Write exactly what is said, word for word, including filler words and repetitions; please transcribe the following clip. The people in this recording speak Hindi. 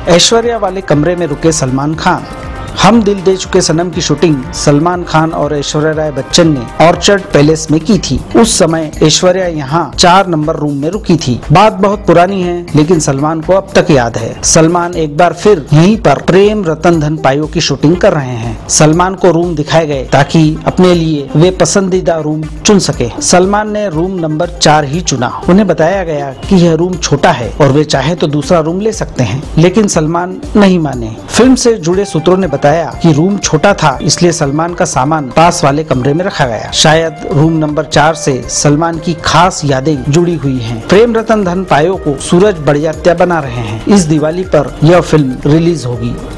ऐश्वर्या वाले कमरे में रुके सलमान खान। हम दिल दे चुके सनम की शूटिंग सलमान खान और ऐश्वर्या राय बच्चन ने ऑर्चर्ड पैलेस में की थी। उस समय ऐश्वर्या यहाँ चार नंबर रूम में रुकी थी। बात बहुत पुरानी है, लेकिन सलमान को अब तक याद है। सलमान एक बार फिर यहीं पर प्रेम रतन धन पायो की शूटिंग कर रहे हैं। सलमान को रूम दिखाए गए ताकि अपने लिए वे पसंदीदा रूम चुन सके। सलमान ने रूम नंबर चार ही चुना। उन्हें बताया गया कि यह रूम छोटा है और वे चाहे तो दूसरा रूम ले सकते हैं, लेकिन सलमान नहीं माने। फिल्म से जुड़े सूत्रों ने बताया कि रूम छोटा था, इसलिए सलमान का सामान पास वाले कमरे में रखा गया। शायद रूम नंबर चार से सलमान की खास यादें जुड़ी हुई हैं। प्रेम रतन धन पायो को सूरज बड़जात्या बना रहे हैं। इस दिवाली पर यह फिल्म रिलीज होगी।